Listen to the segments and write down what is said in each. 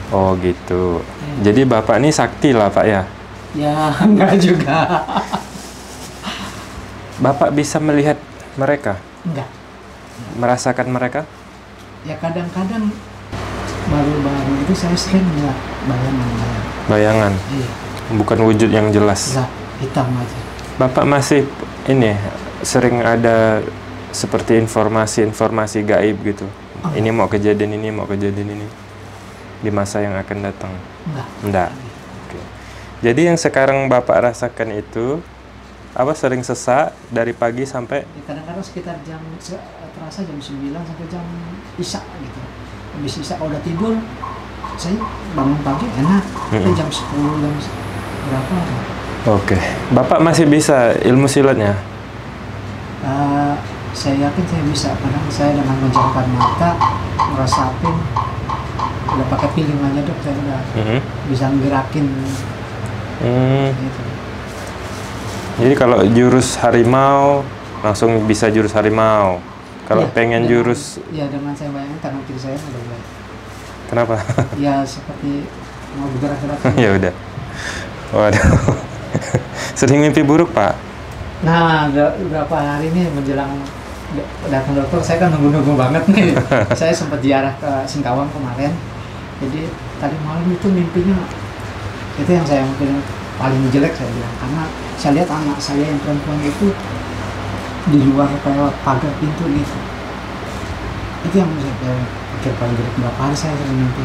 Oh gitu. Jadi Bapak ini sakti lah Pak ya? Ya, enggak juga. Bapak bisa melihat mereka? Enggak. Merasakan mereka? Ya kadang-kadang baru-baru itu saya sering melihat bayangan-bayangan. Bayangan? Iya. Bukan wujud yang jelas? Gelap, hitam aja. Bapak masih ini sering ada seperti informasi-informasi gaib gitu? Oh. Ini mau kejadian ini, mau kejadian ini di masa yang akan datang? Enggak. Oke. Jadi yang sekarang Bapak rasakan itu apa, sering sesak dari pagi sampai? Ya, kadang-kadang sekitar terasa jam 9 sampai jam Isya gitu. Habis Isya kalau udah tidur, saya bangun pagi enak. Tapi jam 10, jam berapa? Oke. Bapak masih bisa ilmu silatnya? Saya yakin saya bisa. Kadang saya dengan menjamkan mata, ngerasain, udah pakai feeling aja dok, saya udah bisa ngerakin. Gitu. Jadi kalau jurus harimau langsung bisa jurus harimau. Kalau ya, pengen dengan, jurus, ya dengan saya bayangin tangan kiri saya udah mulai. kenapa? Ya seperti mau bergerak-gerak. Ya udah. Waduh. Sering mimpi buruk Pak? Nah, beberapa hari ini menjelang datang dokter, saya kan nunggu-nunggu banget nih. Saya sempat ziarah ke Singkawang kemarin. Jadi tadi malam itu mimpinya itu yang saya mungkin paling jelek saya bilang, karena saya lihat anak saya yang perempuan itu di luar kayak pagar pintu gitu. Itu yang saya pikir paling jelek. Berapa hari saya sering mimpi.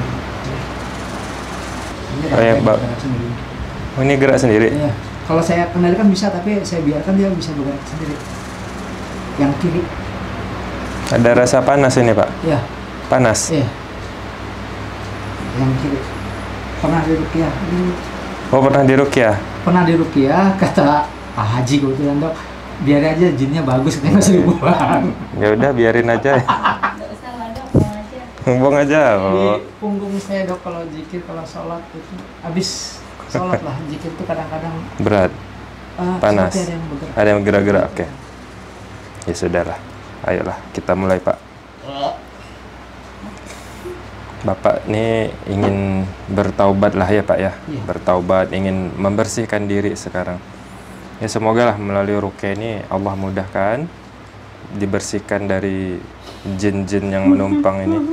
Ini gerak sendiri. Oh, ini gerak sendiri? Iya. Kalau saya kendalikan bisa, tapi saya biarkan dia bisa bergerak sendiri. Yang kiri. Ada rasa panas ini Pak? Iya. Panas? Iya. Yang kiri. Pernah diruqyah. Oh, pernah diruqyah? Pernah diruqyah, kata Pak Haji kebetulan dok, biar aja jinnya bagus, katanya seribuan. Ya udah biarin aja. Buang aja. Oh. Di punggung saya dok kalau zikir, kalau sholat itu habis sholat lah, zikir itu kadang-kadang berat, panas, ada yang gerak-gerak. Oke. Ya sudahlah, ayolah kita mulai Pak. Bapak ini ingin bertaubat lah ya Pak ya, iya. Bertaubat, ingin membersihkan diri sekarang. Ya semoga lah melalui ruqyah ini Allah mudahkan, dibersihkan dari jin-jin yang menumpang ini.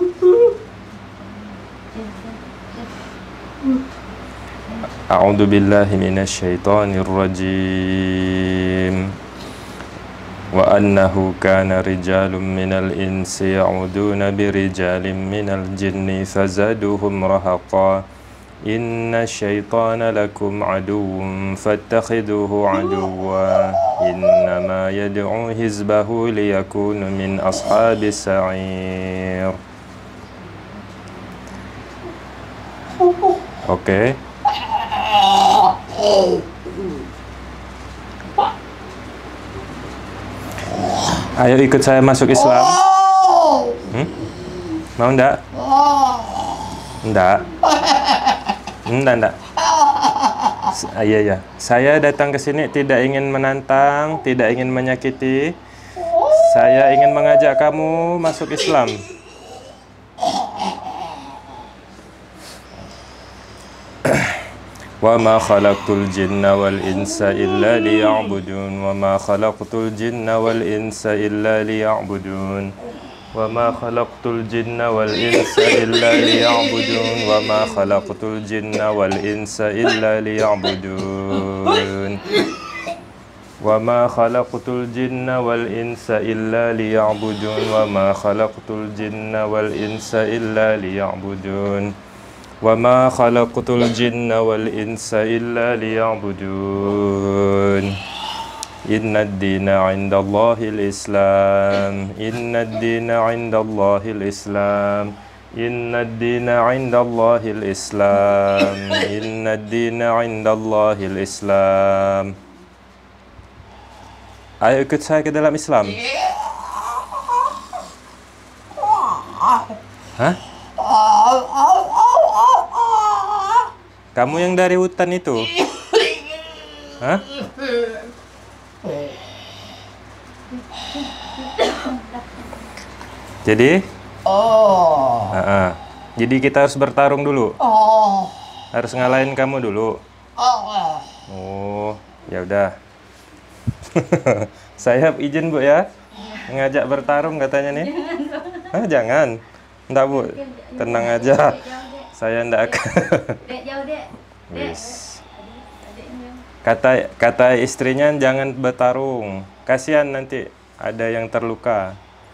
A'udzu billahi minasyaitonir rajim. Wa annahu kana rijalun minal insi ya'uduna birijalin minal jinni fazaduhum rahaqa. Inna syaitana lakum aduwwun fattakhiduhu aduwwa. Innama yad'u hizbahu liyakunu min ashabis sa'ir. Oke. Ayo ikut saya masuk Islam. Mau enggak? Enggak. Enggak. Iya ya. Saya datang ke sini tidak ingin menantang, tidak ingin menyakiti. Saya ingin mengajak kamu masuk Islam. Wa ma khalaqtul jinna wal insa illa liya'budun. Wa ma khalaqtul jinna wal insa illa liya'budun. Wa ma khalaqtul jinna wal insa illa liya'budun. Wa ma khalaqtul jinna wal insa illa liya'budun. Wa ma khalaqtul jinna wal insa illa liya'budun. Wa ma khalaqtul jinna wal insa illa liya'budun. Wa ma khalaqtul jinna wal insa illa liya'budun. Inna ad-dina 'indallahil Islam. Inna ad-dina 'indallahil Islam. Inna ad-dina 'indallahil Islam. Inna ad-dina 'indallahil Islam. Ayo ikut saya ke dalam Islam. Hah? Kamu yang dari hutan itu? Hah? Jadi? Jadi kita harus bertarung dulu. Oh. Harus ngalahin kamu dulu. Oh. Oh, ya udah. Saya izin Bu ya. Ngajak bertarung katanya nih. Ah, jangan. Enggak Bu. Tenang aja. Saya enggak akan. Dek jauh, Dek. Dek. Wis. Kata istrinya jangan bertarung. Kasihan nanti ada yang terluka.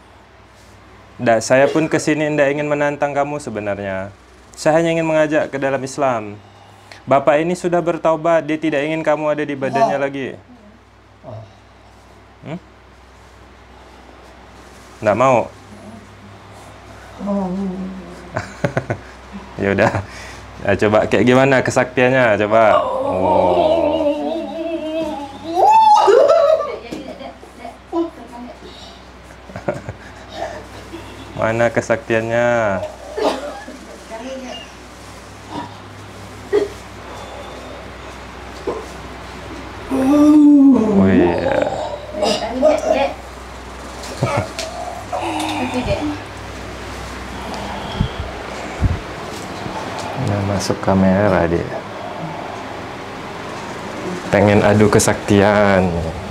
Saya pun kesini tidak ingin menantang kamu sebenarnya. Saya hanya ingin mengajak ke dalam Islam. Bapak ini sudah bertaubat, dia tidak ingin kamu ada di badannya lagi. Nggak mau? Ya udah. Nah, coba kayak gimana kesaktiannya? Coba. Oh. Mana kesaktiannya? Oh iya. Nah, masuk kamera dia. Pengen adu kesaktian.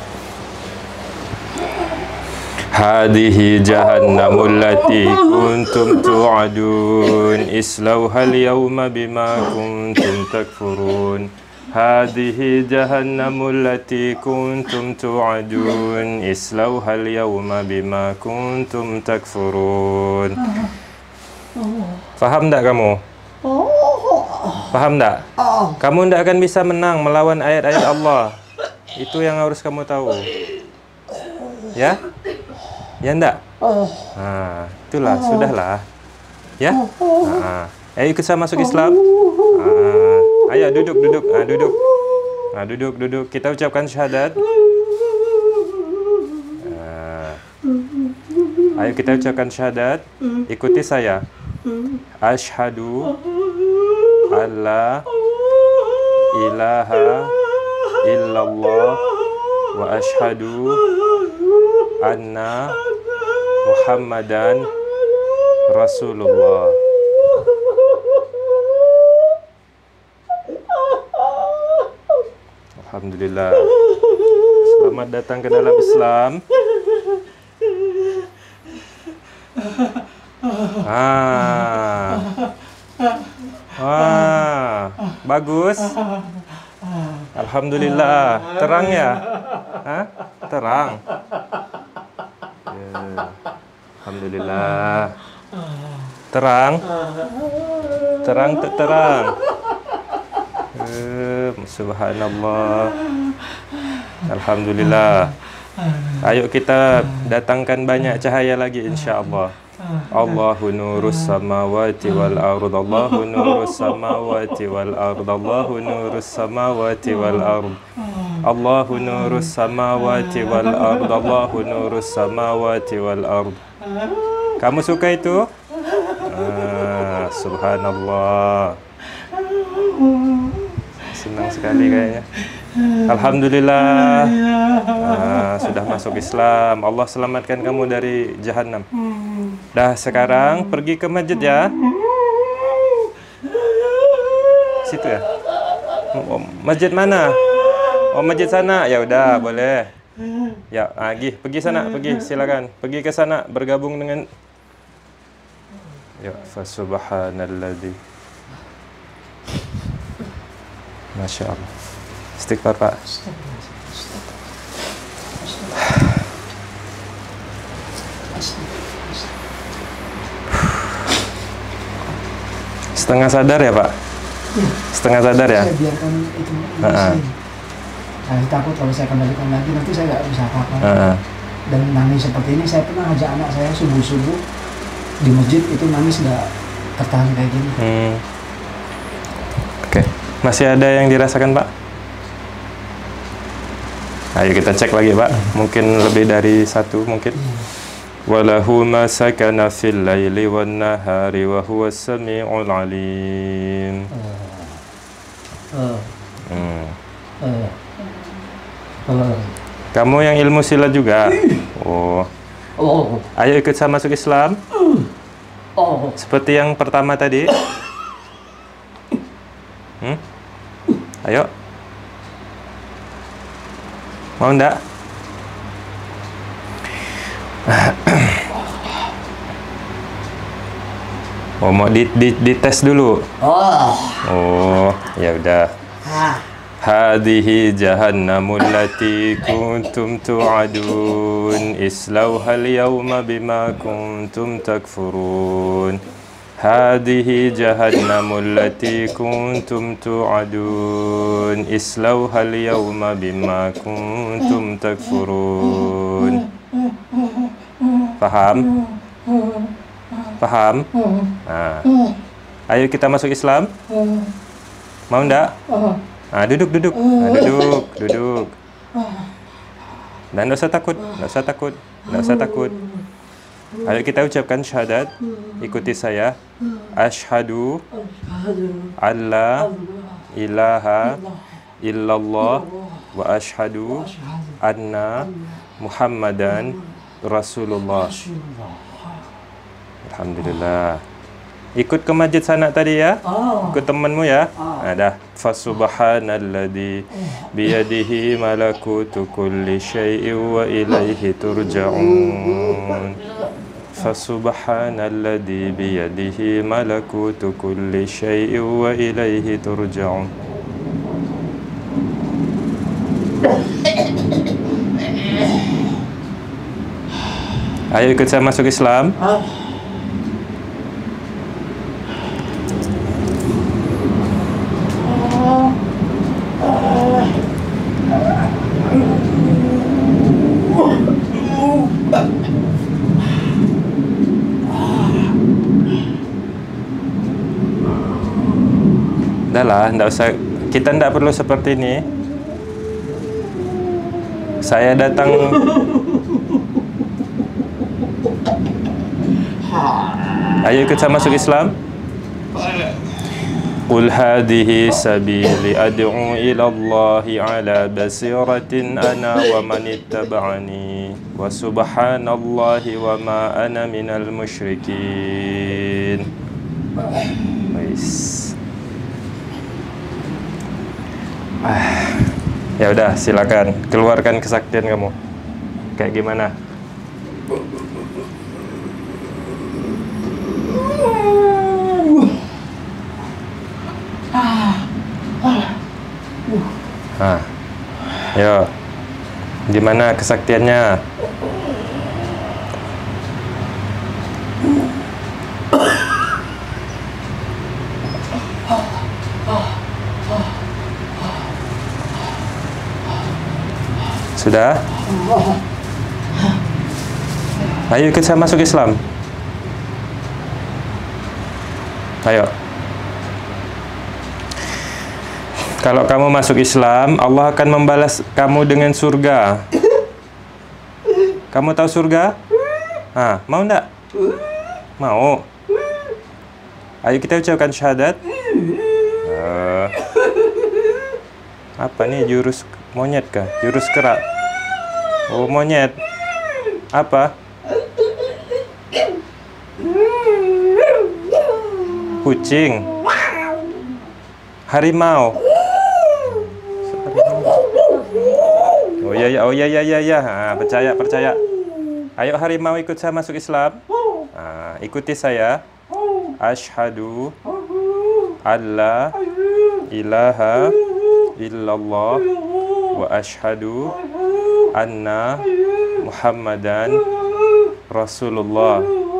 Hadhihi jahannamul lati kuntum tu'adun islauhal yawma bima kuntum takfurun. Hadhihi jahannamul lati kuntum tu'adun islauhal yawma bima kuntum takfurun. Faham tak kamu? Paham tak? Kamu tidak akan bisa menang melawan ayat-ayat Allah. Itu yang harus kamu tahu. Ya? Ya enggak? Nah, itulah, sudahlah. Ya? Nah, ayo ikut saya masuk Islam. Ayo duduk. Duduk. Nah, duduk. Kita ucapkan syahadat. Ayo kita ucapkan syahadat. Ikuti saya. Asyhadu alla ilaha illallah wa asyhadu anna Muhammadan Rasulullah. Alhamdulillah. Selamat datang ke dalam Islam. Bagus. Alhamdulillah. Terang ya? Hah? Terang. Ya. Alhamdulillah. Terang. Terang. Subhanallah. Alhamdulillah. Ayo kita datangkan banyak cahaya lagi insya-Allah. Allahu nurus samawati wal ard. Allahu nurus samawati wal ard. Allahu nurus samawati wal ard. Allahu nurus samawati wal ard. Allahu nurus samawati wal ard. Kamu suka itu? Subhanallah. Senang sekali kayaknya. Alhamdulillah. Sudah masuk Islam. Allah selamatkan kamu dari jahanam. Dah, sekarang pergi ke masjid ya. Situ ya. Masjid mana? Oh, masjid sana. Ya udah, boleh. Ya, pergi sana, silakan. Pergi ke sana bergabung dengan. Ya, fa subhanalladzi. Masya Allah. Istighfar Pak. Setengah sadar ya Pak? Setengah sadar ya? Saya biarkan itu saya takut kalau saya kembalikan lagi nanti saya nggak bisa apa-apa. Dan nangis seperti ini, saya pernah ajak anak saya subuh-subuh di masjid, itu nangis nggak tertahan kayak gini. Oke. Masih ada yang dirasakan Pak? Ayo kita cek lagi Pak. Mungkin lebih dari satu mungkin. Walahu ma sakana fil laili wan nahari wa huwas samiul alim. Kamu yang ilmu silat juga? Oh. Ayo ikut saya masuk Islam. Oh. Seperti yang pertama tadi. Ayo. Mau enggak? Oh, mau dites dulu. Oh, ya udah. Hadhihi jahannamul lati kuntum tu'adun islauha al-yawma bima kuntum takfurun. Hadhihi jahannamul lati kuntum tu'adun islauha al-yawma bima kuntum takfurun. Paham? Paham? Nah. Ayo kita masuk Islam. Mau enggak? Duduk. Duduk. Dan enggak usah takut. Ayo kita ucapkan syahadat. Ikuti saya. Asyhadu alla ilaha illallah wa asyhadu anna Muhammadan Rasulullah. Alhamdulillah. Ikut ke masjid sana tadi ya. Ikut temanmu ya. Dah. Fasubhanalladzi biyadihi malakutu kulli syai'in wa ilaihi turja'un. Fasubhanalladzi biyadihi malakutu kulli syai'in wa ilaihi turja'un. Ayo ikut saya masuk Islam. Udahlah, enggak usah. Kita enggak perlu seperti ini. Saya datang. Ayo ikut saya masuk Islam. Qul hadhihi sabili ad'u ila Allahi ala basiratin ana wa man ittaba'ani wa subhanallahi wa ma ana minal musyrikin. Ya udah, silakan keluarkan kesaktian kamu. Kayak gimana? Yo, gimana kesaktiannya? Sudah? Ayo ikut saya masuk Islam. Ayo. Kalau kamu masuk Islam, Allah akan membalas kamu dengan surga. Kamu tahu surga? Mau enggak? Mau? Ayo kita ucapkan syahadat. Apa nih, jurus monyet kah? Jurus kerak? Oh, monyet. Apa? Kucing. Harimau. Oh ya. Percaya. Ayo harimau ikut saya masuk Islam. Ikuti saya. Asyhadu alla ilaha illallah wa asyhadu anna Muhammadan Rasulullah.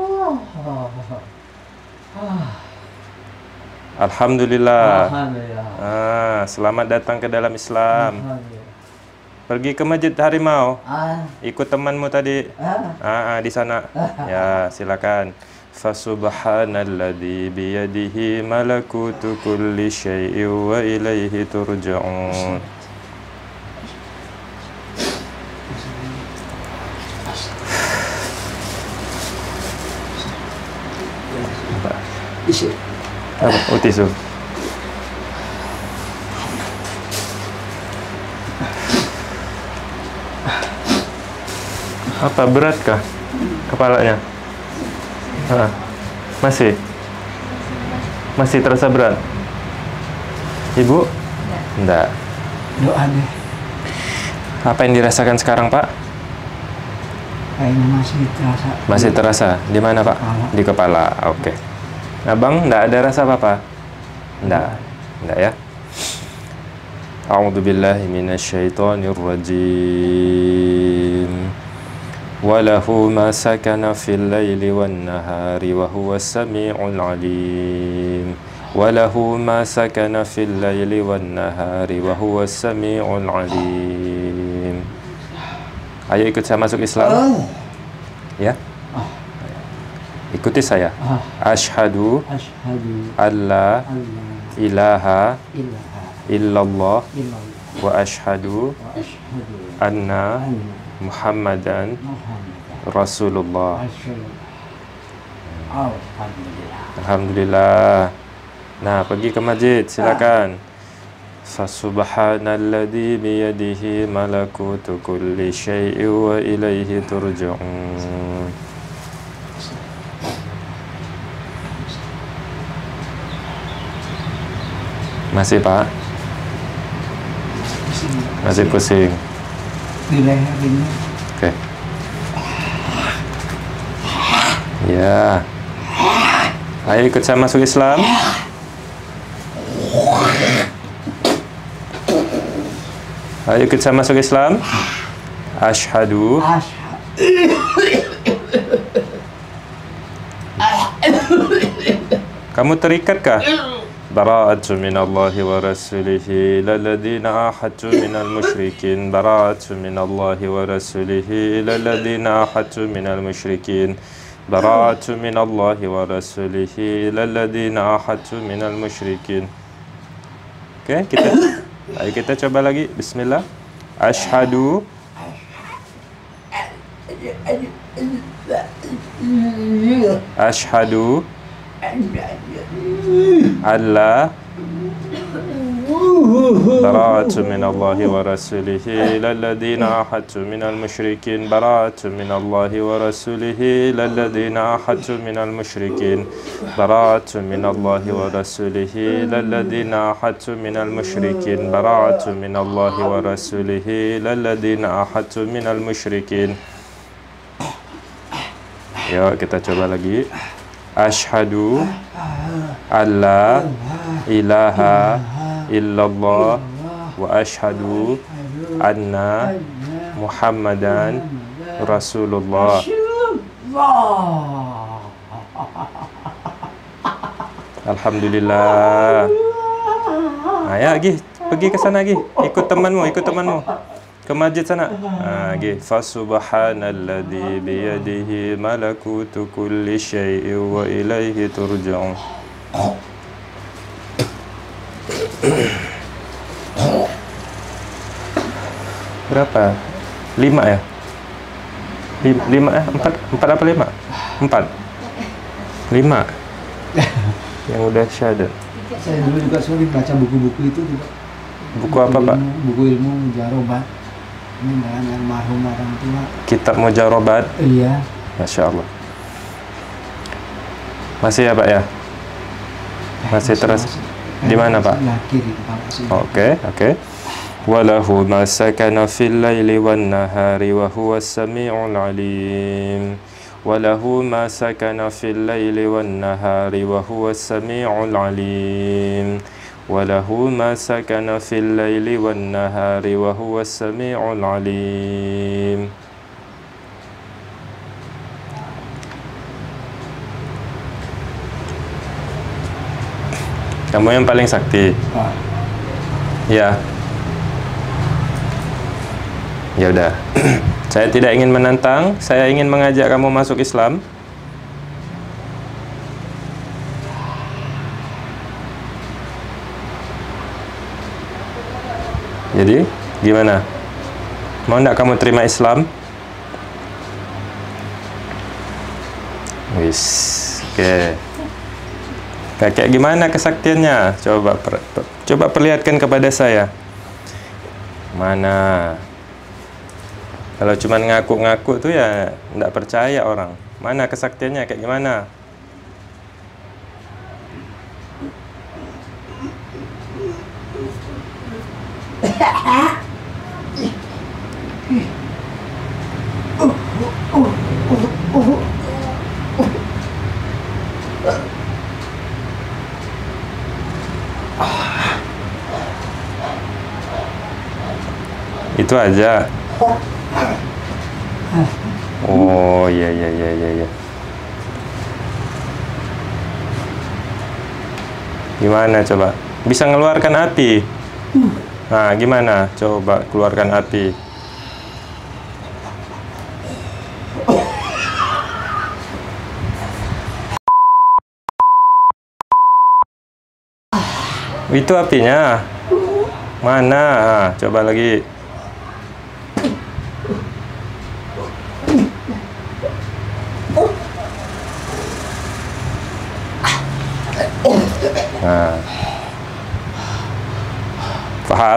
Alhamdulillah. Selamat datang ke dalam Islam. Pergi ke masjid harimau. Ikut temanmu tadi. Di sana. Ya, silakan. Fasubhanalladzi biyadihi malakutu kulli syai'in wa ilaihi turja'un. Apa? Tisu. Apa, beratkah kepalanya? Masih? Masih terasa berat? Ibu? Enggak. Doa deh. Apa yang dirasakan sekarang, Pak? Kayaknya masih terasa. Masih terasa? Di mana, Pak? Kepala. Di kepala. Oke. Abang, enggak ada rasa apa-apa? Enggak. Enggak ya? A'udzu billahi minasyaitonir rajim. Walahu ma sakana fil laili wan nahari wa huwas samiul alim. Walahu ma sakana fil laili wan nahari wa huwas samiul alim. Ayo ikut saya masuk Islam. Ya. Ikuti saya. Asyhadu alla ilaha illallah wa asyhadu anna Muhammadan Rasulullah. Alhamdulillah. Nah, pergi ke masjid, silakan. Fasubhanalladzi biyadihi malakutu kulli syai'in wa ilaihi turja'un. Masih, Pak? Masih pusing. Di leher ini. Oke. Ya. Ayo ikut saya masuk Islam. Ayo ikut saya masuk Islam. Asyhadu Kamu terikatkah? Bara'atu minallahi wa rasulihi lalladhina ahadtu minal musyrikin. Bara'atu minallahi wa rasulihi lalladhina ahadtu minal musyrikin. Bara'atu minallahi wa rasulihi lalladhina ahadtu minal musyrikin. Oke, ayo kita coba lagi. Bismillah. Asyhadu alla bara'atu minallahi wa rasulihi lalladhina ahadtu minal musyrikin. Bara'atu minallahi wa rasulihi lalladhina ahadtu minal musyrikin. Bara'atu minallahi wa rasulihi lalladhina ahadtu minal musyrikin. Bara'atu minallahi wa rasulihi lalladhina ahadtu minal musyrikin. Yuk kita coba lagi. Asyhadu alla ilaha illallah wa asyhadu anna Muhammadan Rasulullah. Alhamdulillah. Ayo pergi ke sana lagi. Ikut temanmu. Ke masjid sana. Fasubhanalladzi biyadihi malakutu kulli syai'in wa ilaihi turja'un. Berapa? 5 ya? 5 ya? 4 apa 5? 4. 5. Yang udah syahadat. Saya dulu juga sulit baca buku-buku itu juga. Buku apa, Pak? Buku ilmu mujarobat. Ini dengan almarhum orang tua. Kitab mujarobat. Iya. Masya Allah. Masih ya, Pak ya? Masih terus. Di mana, Pak? Oke. Walahu ma sakana fil laili wan nahari wa huwas samiul alim. Walahu ma sakana fil laili wan nahari wa huwas samiul alim. Walahu ma sakana fil laili wan nahari wa huwas samiul alim. Kamu yang paling sakti. Ya. Ya udah. Saya tidak ingin menantang, saya ingin mengajak kamu masuk Islam. Jadi, gimana? Mau enggak kamu terima Islam? Wis. Oke. Kakek gimana kesaktiannya? Coba perlihatkan kepada saya. Mana? Kalau cuma ngaku-ngaku tuh ya enggak percaya orang. Mana kesaktiannya kayak gimana? Itu aja. Oh iya iya iya iya iya. Gimana coba? Bisa ngeluarkan api? Nah, gimana? Coba keluarkan api. Itu apinya. Mana? Ah, coba lagi. Nah. Paham?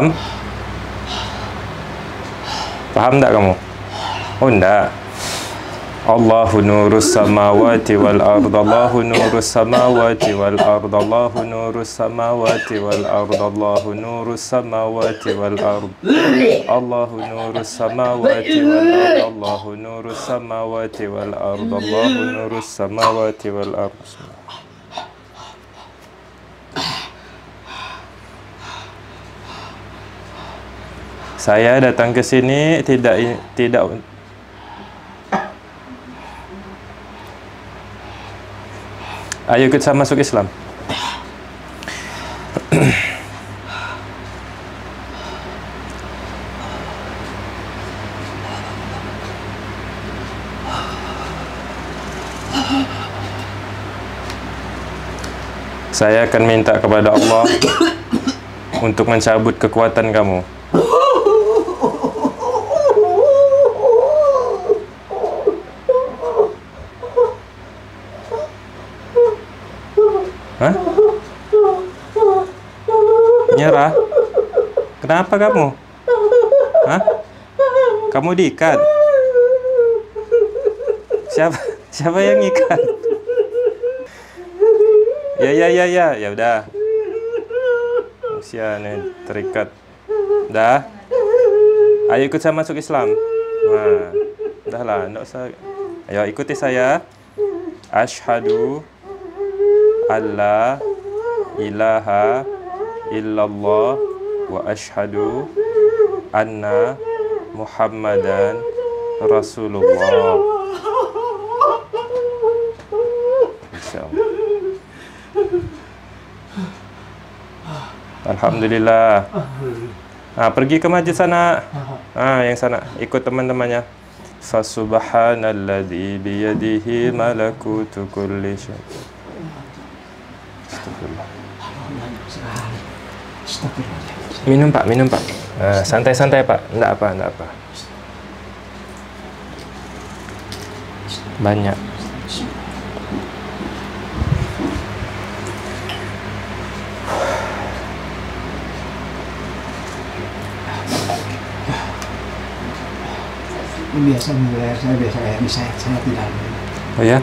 Paham enggak kamu? Oh enggak. Allahu nurus samawati wal ard. Allahu nurus samawati wal ard. Allahu nurus samawati wal ard. Allahu nurus samawati wal ard. Allahu nurus samawati wal ard. Allahu nurus samawati wal ard. Allahu nurus samawati wal ard. Saya datang ke sini tidak. Ayo kita masuk Islam. Saya akan minta kepada Allah untuk mencabut kekuatan kamu. Hah? Nyerah? Kenapa kamu? Hah? Kamu diikat? Siapa yang ikat? Ya udah. Usia nih terikat. Dah. Ayo ikut saya masuk Islam. Nah, udahlah, enggak usah. Ayo ikuti saya. Asyhadu alla ilaha illallah wa asyhadu anna Muhammadan Rasulullah. Insyaallah. Alhamdulillah. Nah, pergi ke masjid sana. Yang sana ikut teman-temannya. Fasubhanalladzi biyadihi malakutu kulli syai'. Minum Pak. Santai-santai Pak. Enggak apa. Banyak. Biasa mulai saya biasa kayak ini saya tidak. Oh ya?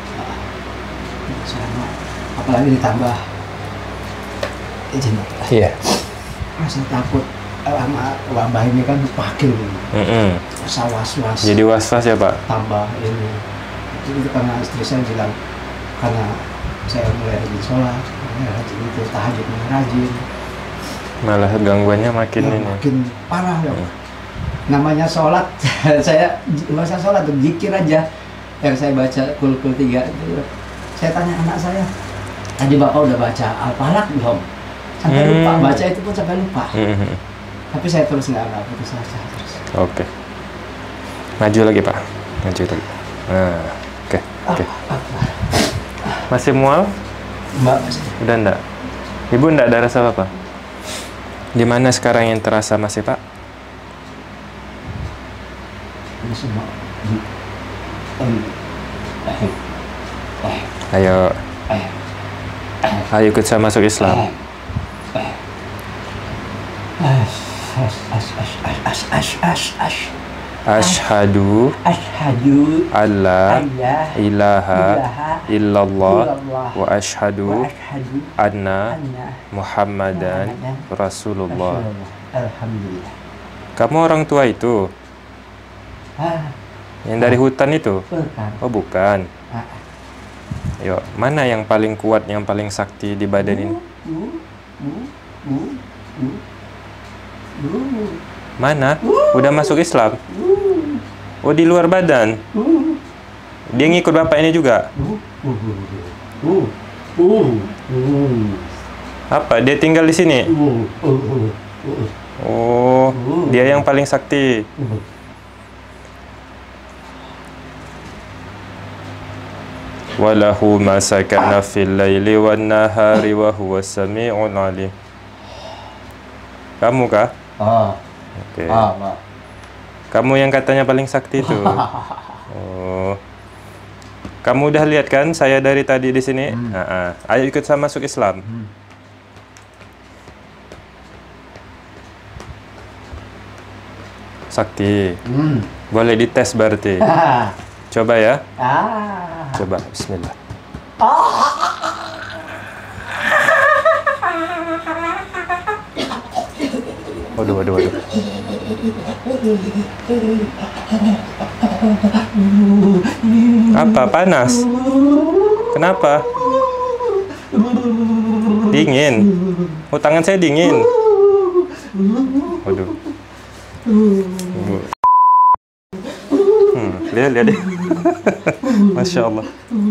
Apalagi ditambah izin. Iya. Rasa takut sama wabah ini kan pakil. Rasa was-was. Jadi was-was ya Pak? Tambah ini. Itu karena istri saya bilang karena saya mulai rajin sholat, rajin itu tahajud rajin. Malah gangguannya makin ini. Makin parah ya. Namanya sholat, saya masa sholat tuh zikir aja yang saya baca kul-kul 3 itu. Saya tanya anak saya, tadi bapak udah baca Al-Falaq belum? Sampai lupa, baca itu pun sampai lupa. Tapi saya terus nggak putus asa terus. Oke. Maju lagi Pak, maju lagi. Nah, oke. Masih mual? Mbak masih. Udah enggak? Ibu enggak ada rasa apa-apa? Di mana sekarang yang terasa masih Pak? Ini semua. Ayo ikut saya masuk Islam. Asyhadu Asyhadu alla alla ilaha illallah wa wa asyhadu asyhadu anna anna Muhammadan Rasulullah. Alhamdulillah. Kamu orang tua itu? Yang dari hutan itu? Bukan. Oh, bukan. Yuk, mana yang paling kuat, yang paling sakti di badan ini? Mana? Udah masuk Islam? Oh, di luar badan? Dia ngikut bapak ini juga? Apa? Dia tinggal di sini? Oh, dia yang paling sakti. Walahu ma sakana fil laili wan nahari wa huwa sami'un alim. Kamu kah? Oke. Kamu yang katanya paling sakti itu. Oh. Kamu udah lihat kan saya dari tadi di sini? Ayo ikut saya masuk Islam. Sakti. Boleh dites berarti. Coba ya. Coba, bismillah. Waduh. Apa? Panas? Kenapa? Dingin? Oh, tangan saya dingin. Waduh. Lihat deh. Masya Allah.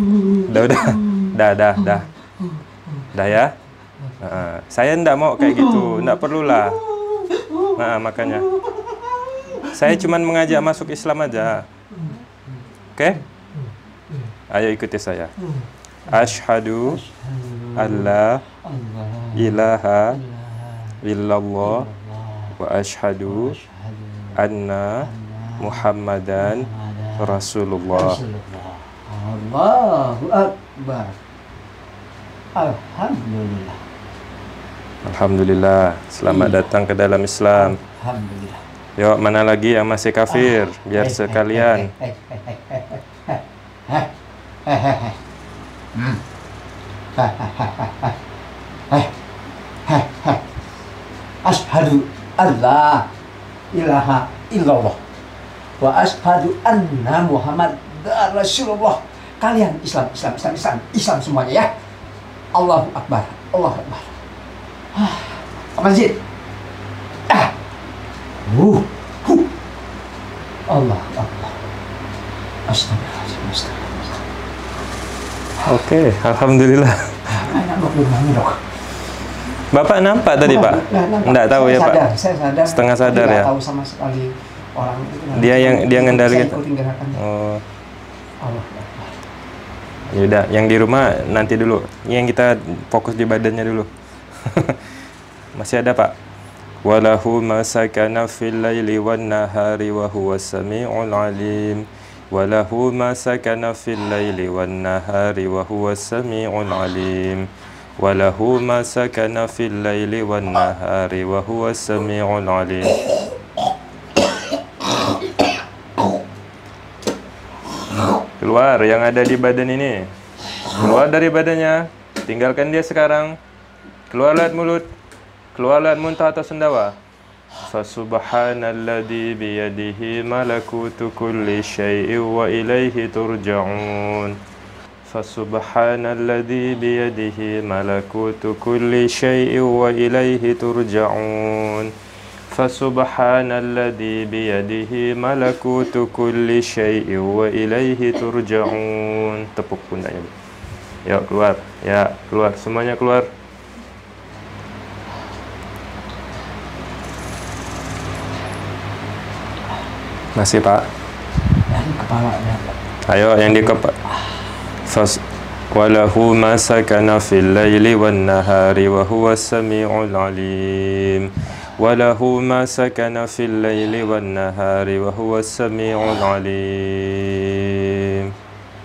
Dah ya. Saya ndak mau kayak gitu, ndak perlulah. Makanya saya cuman mengajak masuk Islam aja. Oke? Ayo ikuti saya. Asyhadu alla ilaha illallah wa asyhadu anna Muhammadan Rasulullah. Allahu Akbar. Alhamdulillah. Alhamdulillah. Selamat datang ke dalam Islam. Alhamdulillah. Yuk, mana lagi yang masih kafir? Biar sekalian. Asyhadu alla ilaha illallah wa asyhadu anna Muhammad Rasulullah. Kalian Islam semuanya ya. Allahu Akbar. Allahu Akbar. Masjid. Allah Akbar. Astagfirullahaladzim. Oke, alhamdulillah. Bapak nampak tadi, Pak? Enggak tahu ya, Pak? Saya sadar. Setengah sadar ya? Tahu sama sekali orang itu. Dia ngendalikan. Oh. Allah. Yaudah, yang di rumah nanti dulu. Yang kita fokus di badannya dulu. Masih ada, Pak? Walahu ma sakana fil laili wan nahari wa huwa sami'ul alim. Walahu ma sakana fil laili wan nahari wa huwa sami'ul alim. Walahu ma sakana fil laili wan nahari wa huwa sami'ul alim. Keluar yang ada di badan ini. Keluar dari badannya. Tinggalkan dia sekarang. Keluar lewat mulut. Keluar lewat muntah atau sendawa. Fasubhanalladzi biyadihi malakutu kulli syai'in wa ilaihi turja'un. Fasubhanalladzi biyadihi malakutu kulli syai'in wa ilaihi turja'un. Fasubhanalladzi biyadihi malakutu kulli syai'in wa ilaihi turja'un. Tepuk pundaknya. Ya, keluar. Ya, keluar. Semuanya keluar. Masih, Pak? Yang kepala. Ayo, yang di kepala. Walahu ma sakana fil laili wan nahari wa huwa sami'ul alim. Walahu ma sakana fil laili wan nahari wa huwa sami'ul alim.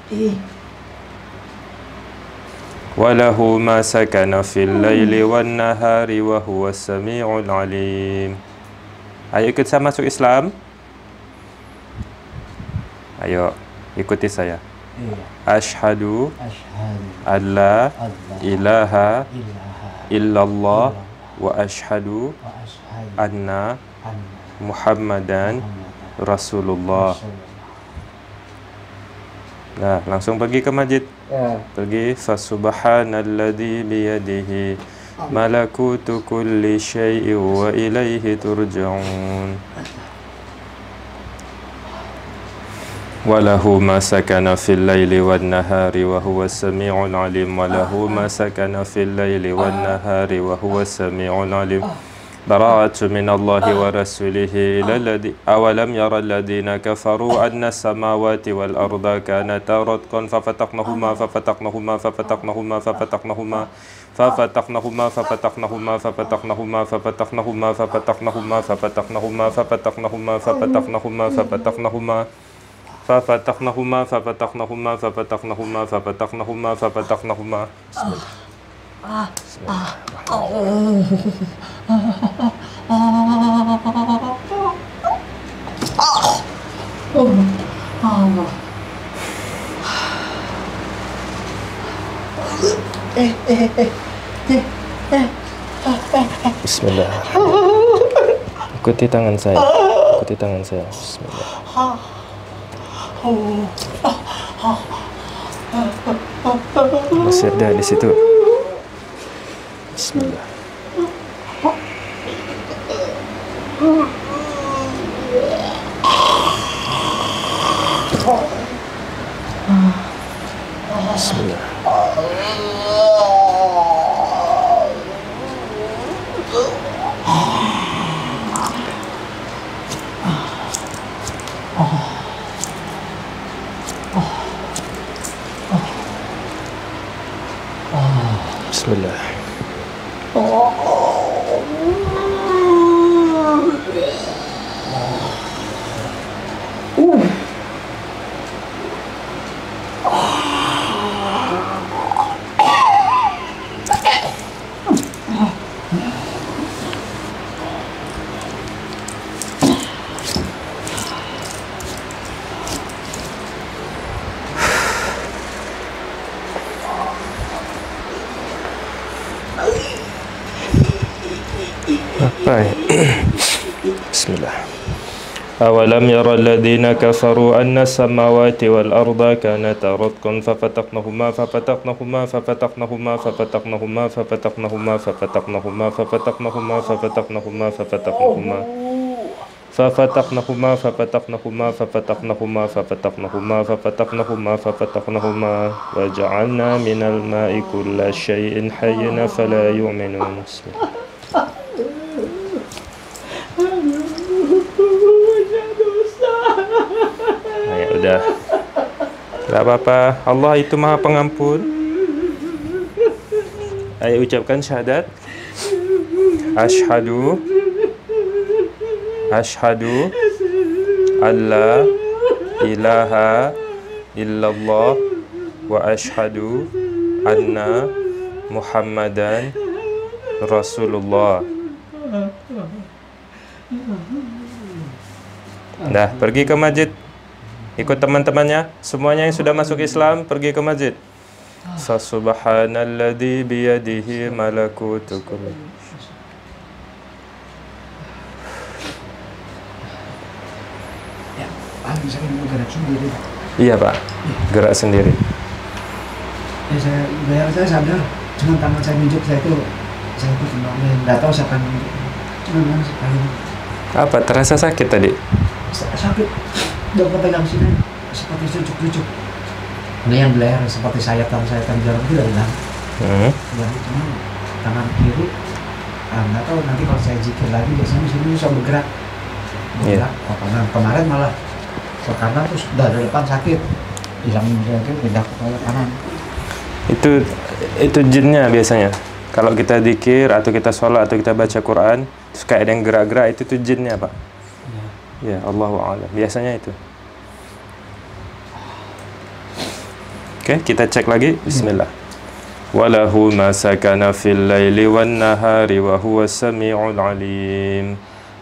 Walahu ma sakana fil laili wan nahari wa huwa sami'ul alim. Ayo ikut saya masuk Islam. Ayo, ikuti saya. Iya. Asyhadu Asyhadu alla alla ilaha ilaha illallah wa asyhadu wa asyhadu anna anna Muhammadan Muhammadan Rasulullah. Rasulullah. Nah, langsung pergi ke masjid. Ya. Pergi fasubhanalladzi biyadihi malakutu kulli syai'in wa ilaihi turja'un. Walahu ma sakana fil laili wan nahari wa huwa as-sami'ul 'alim. Walahu ma sakana fil laili wan nahari wa huwa as-sami'ul 'alim. Bara'atu minallahi wa rasulihi ila alladhi awalam yara alladhina kafaru anna as-samawati wal arda kanata ratqan fafataqnahuma fafataqnahuma fafataqnahuma fafataqnahuma fafataqnahuma fafataqnahuma fafataqnahuma fafataqnahuma fafataqnahuma fafataqnahuma fafataqnahuma fafataqnahuma fafataqnahuma fafataqnahuma fafataqnahuma fafataqnahuma fafataqnahuma fafataqnahuma. Bismillah. Ikuti tangan saya. Ikuti tangan saya. Bismillah. Masih ada di situ. Bismillah. Bismillah. Bismillah. Bismillah. Awalam yara alladhina kafaru anna as-samawati wal arda kanata ratqan fafataqnahuma fafataqnahuma fafataqnahuma fafataqnahuma fafataqnahuma fafataqnahuma fafataqnahuma fafataqnahuma fafataqnahuma fafataqnahuma fafataqnahuma fafataqnahuma fafataqnahuma fafataqnahuma fafataqnahuma wa ja'alna minal ma'i kulla syai'in hayyin fala yu'minun. Ya udah, tidak apa-apa. Allah itu Maha Pengampun. Ayo ucapkan syahadat. Asyhadu alla ilaha illallah wa asyhadu anna Muhammadan Rasulullah. Nah, pergi ke masjid. Ikut teman-temannya. Semuanya yang sudah masuk Islam, pergi ke masjid. Fasubhanalladzi biyadihi malakutu kulli. Ya, saya mau gerak sendiri. Iya, Pak. Gerak sendiri. Ya, saya sadar. Cuma tangan saya nunjuk, saya itu nggak tahu siapa yang nunjuk. Cuma sekali. Apa? Terasa sakit tadi? Sakit. Dokter pegang sini seperti cucuk-cucuk. Ini yang beler seperti sayatan jarum itu dari dalam. Ya, cuma tangan kiri. Nggak tahu nanti kalau saya zikir lagi biasanya sini bisa bergerak. Iya. Kemarin malah ke kanan terus dari depan sakit. Hilang sakit pindah ke kanan. Itu jinnya biasanya. Kalau kita zikir atau kita sholat atau kita baca Quran, terus kayak ada yang gerak-gerak, itu tuh jinnya, Pak. Ya, Allahu a'lam. Biasanya itu. Oke, kita cek lagi. Bismillah. Walahu ma sakana fil laili wan nahari wa huwa as-sami'ul 'alim.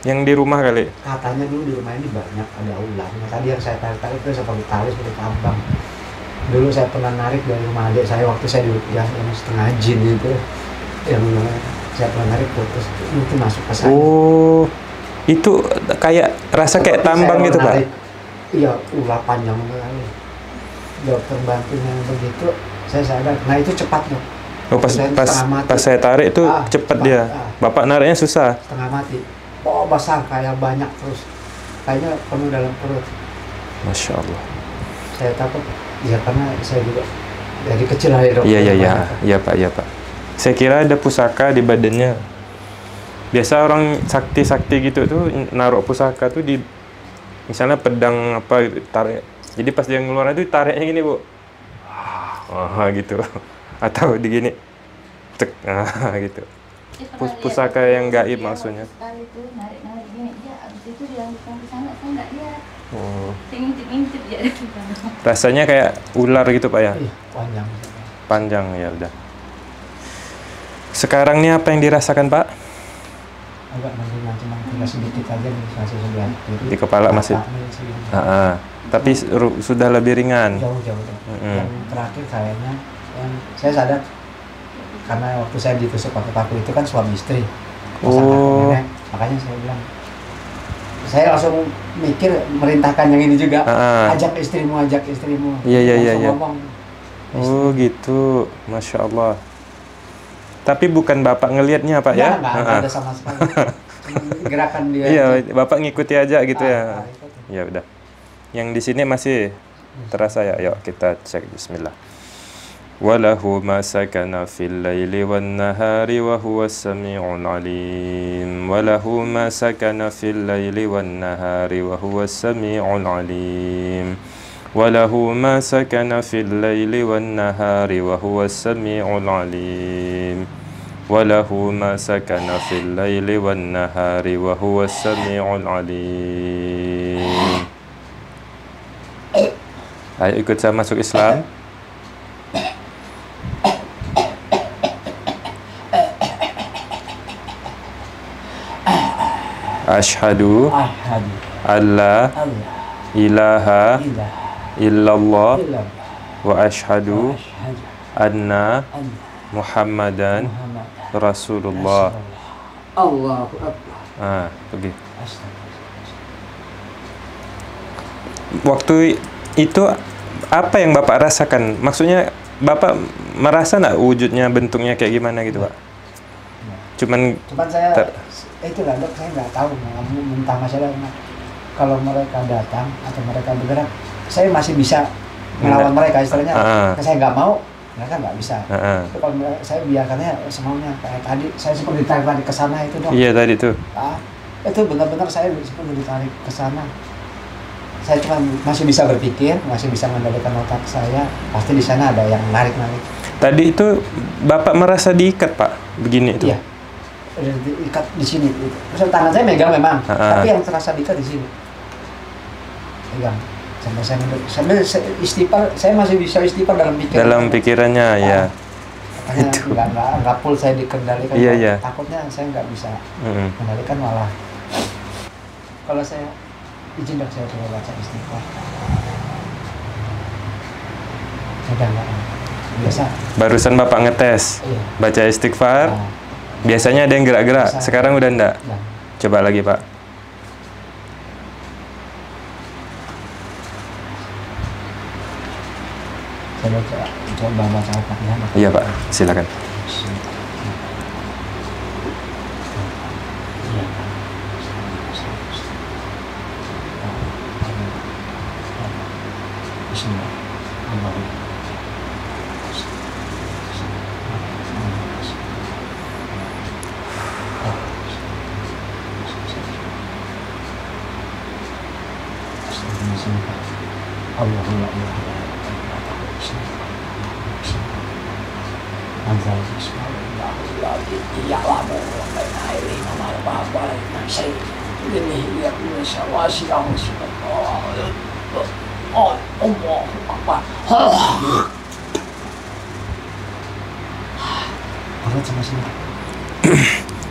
Yang di rumah kali. Katanya dulu di rumah ini banyak ada ularnya. Tadi yang saya tarik itu seperti tali, seperti tambang. Dulu saya pernah narik dari rumah adik saya waktu saya di yang setengah jin itu, yang saya pernah narik putus itu masuk ke saya. Oh, itu kayak rasa kayak Seperti tambang saya gitu Pak? narik, iya, ular panjang sekali. Dokter bantunya begitu, saya sadar. Nah itu cepat dok. Oh, pas saya tarik itu cepet dia. Bapak nariknya susah. Setengah mati. Oh besar, kayak banyak terus. Kayaknya penuh dalam perut. Masya Allah. Saya takut, ya karena saya juga dari kecil hari dokter. Iya Pak. Saya kira ada pusaka di badannya. Biasa orang sakti gitu tuh naruh pusaka tuh di misalnya pedang apa tarik. Jadi pas dia ngeluarin itu tariknya gini Bu. Gitu. Atau digini. Cek. Gitu. Pusaka yang gaib maksudnya. Sekali tuh narik gini, dia abis itu dilanjutkan ke sana, saya nggak lihat. Oh. Saya ngintip dia dari sana. Rasanya kayak ular gitu Pak ya? Iya, panjang. Panjang ya udah. Sekarang ini apa yang dirasakan Pak? Agak mendingan, cuma tinggal sedikit aja di sisi sebelah kiri. Di kepala masih. Tapi sudah lebih ringan. Jauh. Yang terakhir kayaknya yang saya sadar karena waktu saya ditusuk pakai paku itu kan suami istri. Nenek. Makanya saya bilang, saya langsung mikir merintahkan yang ini juga. Ajak istrimu. Iya. Ngomong. Oh gitu, Masya Allah. Tapi bukan Bapak ngelihatnya Pak ya? Nggak ada sama sekali. Cuma gerakan dia. Iya, Bapak ngikuti aja gitu ya. Ikuti. Ya udah. Yang di sini masih terasa ya. Yuk kita cek. Bismillah. Walahu ma sakana fil laili wan nahari wa huwas sami'ul alim. Walahu ma sakana fil laili wan nahari wa huwas sami'ul alim. Walahu ma sakana fil laili wan nahari wa huwas sami'ul alim. Walahu ma sakana fil laili wan nahari wa huwas sami'ul alim. Ayo ikut saya masuk Islam. Ashhadu alla ilaha illallah wa ashhadu anna Muhammadan Rasulullah. Allahu Akbar. Pergi. Waktu itu apa yang Bapak rasakan? Maksudnya Bapak merasa nggak wujudnya, bentuknya kayak gimana gitu Pak? Cuman saya itu lah dok, saya nggak tahu mentang masalah. Kalau mereka datang atau mereka bergerak, saya masih bisa melawan mereka istilahnya. Saya nggak mau, mereka nggak bisa. Tapi kalau saya biarkannya semaunya, kayak tadi saya seperti ditarik ke sana itu dok. Iya tadi tuh. Itu benar-benar saya seperti ditarik ke sana. Saya cuma masih bisa berpikir, masih bisa mengendalikan otak saya. Pasti di sana ada yang narik. Tadi itu Bapak merasa diikat Pak, begini itu? Iya. Diikat di sini. Terus tangan saya megang memang, tapi yang terasa diikat di sini. Pegang. Sampai saya istighfar, saya masih bisa istighfar dalam pikiran. Dalam pikirannya ya. Makanya nggak full saya dikendalikan. Iya. Takutnya saya nggak bisa kendalikan malah. Kalau saya izin dok, saya coba baca istighfar. Sudah nggak biasa. Barusan Bapak ngetes, baca istighfar. Biasanya ada yang gerak-gerak, sekarang udah enggak? Coba lagi Pak. Saya coba baca Al-Fatihah. Iya Pak, silakan.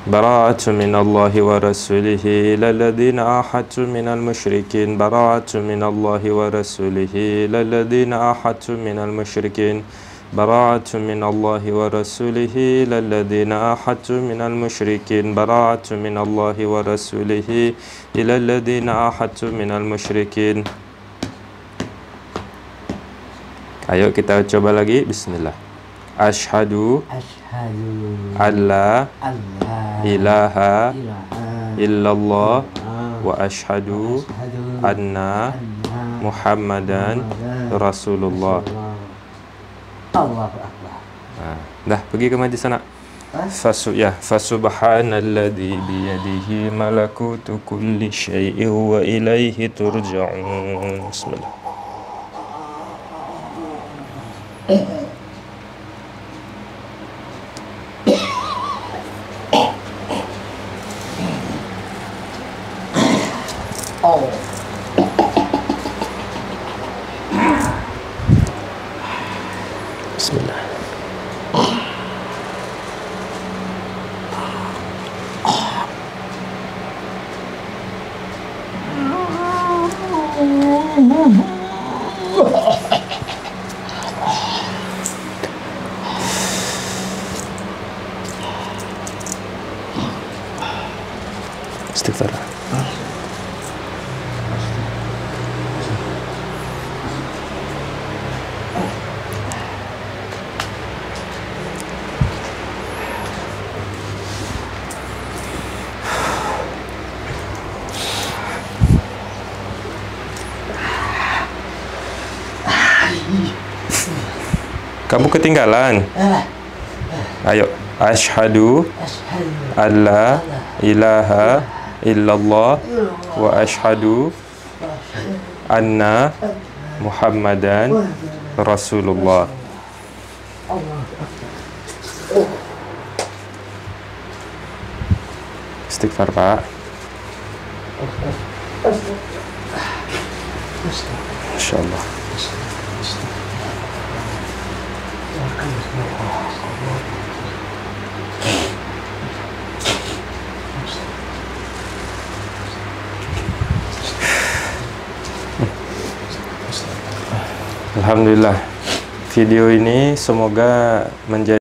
براءة من الله ورسوله إلى الذين عاهدتم من المشركين براءة من الله ورسوله إلى الذين عاهدتم من المشركين براءة من الله ورسوله إلى الذين عاهدتم من المشركين براءة من الله ورسوله إلى الذين عاهدتم من المشركين. Ayo kita coba lagi. Bismillah. Asyhadu alla ilaha illallah wa asyhadu anna Muhammadan Rasulullah. Allahu Akbar. Dah pergi ke majlis sana. Fasubhanalladzi biyadihi malakutu kulli syai'in wa ilaihi turja'un. Bismillah. Bismillah. Istighfar. Kamu ketinggalan. Ayo, asyhadu alla ilaha illallah wa asyhadu anna Muhammadan Rasulullah. Istighfar, Pak. Insyaallah. Alhamdulillah, video ini semoga menjadi